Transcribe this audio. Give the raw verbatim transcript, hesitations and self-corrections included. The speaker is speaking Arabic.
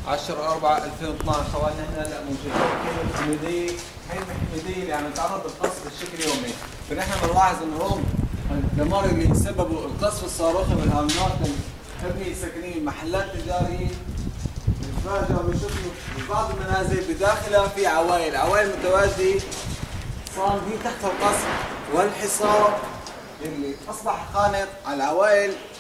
عشرة أربعة ألفين واثناشر. طبعا نحن هلا موجودين في حميدية، هي حميدية يعني تعرض للقصف بشكل يومي، فنحن بنلاحظ انه هم الدمار اللي سببوا القصف الصاروخي بالامنات تبني سكنيه محلات تجاريه، بنتفاجئ بنشوفوا بعض المنازل بداخلها في عوائل، عوائل متواجده صار هي تحت القصف والحصار اللي اصبح خانق على العوائل